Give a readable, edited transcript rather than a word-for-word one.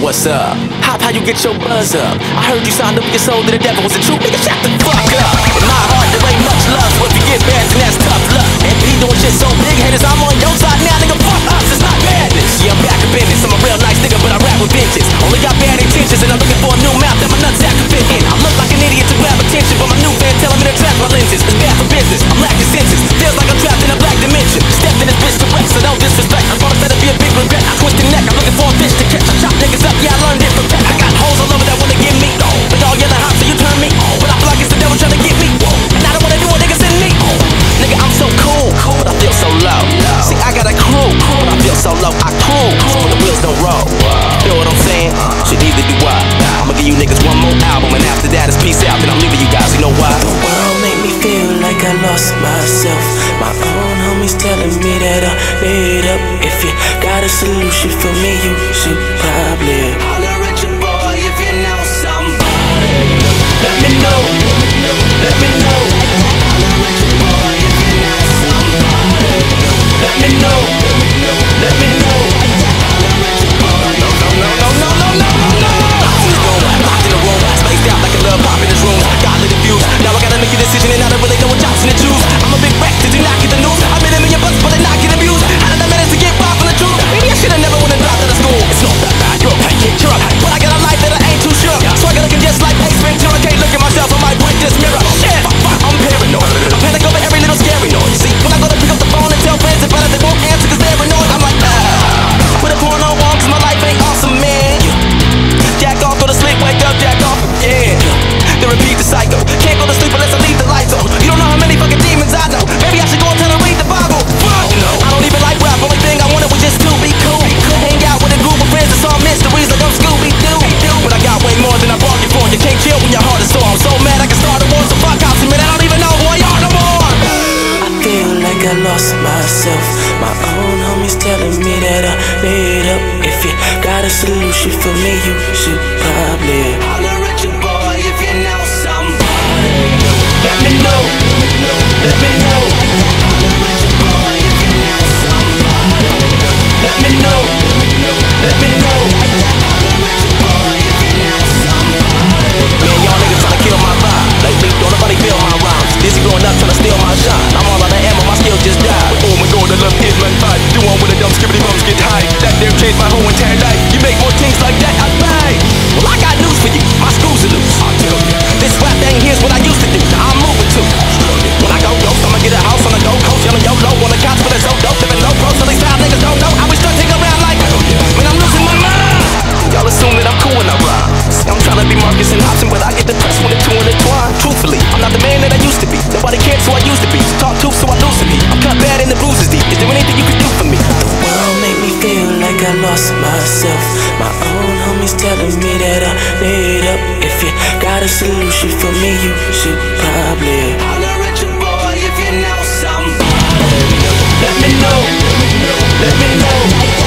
what's up? How you get your buzz up? I heard you signed up your soul to the devil. Was it true? Nigga, shut the fuck up. In my heart, there ain't much love. So if you get bad, then that's tough luck. And he doing shit so big, haters, I'm on your side now, nigga. Fuck us, it's not madness. Yeah, I'm back in business. I'm a real nice nigga, but I rap with bitches. Only got bad intentions, and I'm looking for a new mouth that my nutsack can fit in. I look like an idiot to grab attention, but my new fan telling me to track my lenses. It's bad for business. I'm lacking senses. Feels like I'm trapped in a black dimension. Stepped in this bitch to wreck, so don't disrespect. I'm gonna let it be a big regret. I twist the neck. I'm looking for a fish to catch. I chop niggas up. Yeah, I learned it from Pep. I got hoes all over that wanna get me. They all yelling hot, so you turn me. But I feel like it's the devil trying to get me. And I don't wanna do what niggas in me. Nigga, I'm so cool, but I feel so low. See, I got a crew, but I feel so low. I cruise when the wheels don't roll. Feel what I'm saying? Should either do what? I'ma give you niggas one more album, and after that it's peace out. Then I'm leaving you guys. You know why? The world make me feel like I lost myself. My own homies telling me that I made up. If you got a solution for me, you should probably holler at your boy if you know somebody. Let me know. Let me know. Holler at your boy if you know somebody. Let me know. Let me know. Holler at your boy. No. She's going locked in the room, spaced out like a little pop in this room. God lit the views. Now I gotta make a decision, and I don't really know what jobs to choose. I'm a big wreck. Did you not get the news? I made a million bucks, but they not get abused. How did I manage to get robbed from the truth? Maybe I should've never went and dropped out of school. It's not that bad. You're okay, kid, you're up. But I got a life that I ain't too sure. So I gotta just like Ace Ventura. Can't look at myself, I might break this mirror. Shit, I'm paranoid. I panic over every little scary noise. See, when I go to pick up the phone and tell friends about it, they won't answer cause they're annoyed. I'm like, put a porno on cause my life ain't awesome, man. Jack off, go to sleep, wake up, jack off again. Then repeat the cycle. Can't go to sleep unless I leave the lights on. You don't know how many fucking demons I know. Maybe I should go and tell her read the Bible. Fuck no. I don't even like rap. Only thing I wanted was just to be cool. Hang out with a group of friends that solve mysteries like I'm Scooby-Doo. But I got way more than I bargained for. You can't chill when your heart is sore. I'm so mad I can start a war. So fuck out to me. I don't even know who I are no more. I feel like I lost myself. My own homies telling me that I made up. If you got a solution for me, you should probably holler at your boy if you know somebody. Let me know. Let me know. Holler at your boy if you know somebody. Let me know. Let me know. Holler at your boy if you know somebody. Man, y'all niggas tryna kill my vibe. Lately, don't nobody feel my rhymes. Dizzy growing up tryna steal my shine. I'm all out of ammo, my skill just died. Oh my god, I love Hitman type. Do one with a dumb skibbity bums get high. That there changed my whole entire life. You make more things like that, I buy. Well, I got news for you. My screws are loose. I'll tell you. This rap thing here's what I used to do. Now I'm moving to. When I go ghost, I'ma get a house on the Gold Coast. Yelling YOLO on the couch, but it's so dope. Living low pro, so these style niggas don't know. I was stunting around like, man, I'm losing my mind. Y'all assume that I'm cool when I rhyme. See, I'm trying to be Marcus and Hobson, but I get depressed when the two intertwine. Truthfully, I'm not the man that I used to be. Nobody cares who I used to be. Talk too, so I lose to be. I'm cut bad and the bruises deep. Is there anything you can do for me? The world made me feel like I lost myself. My own homies telling me that I made up. If you got a solution for me, you should probably holler at your boy if you know somebody. Let me know. Let me know.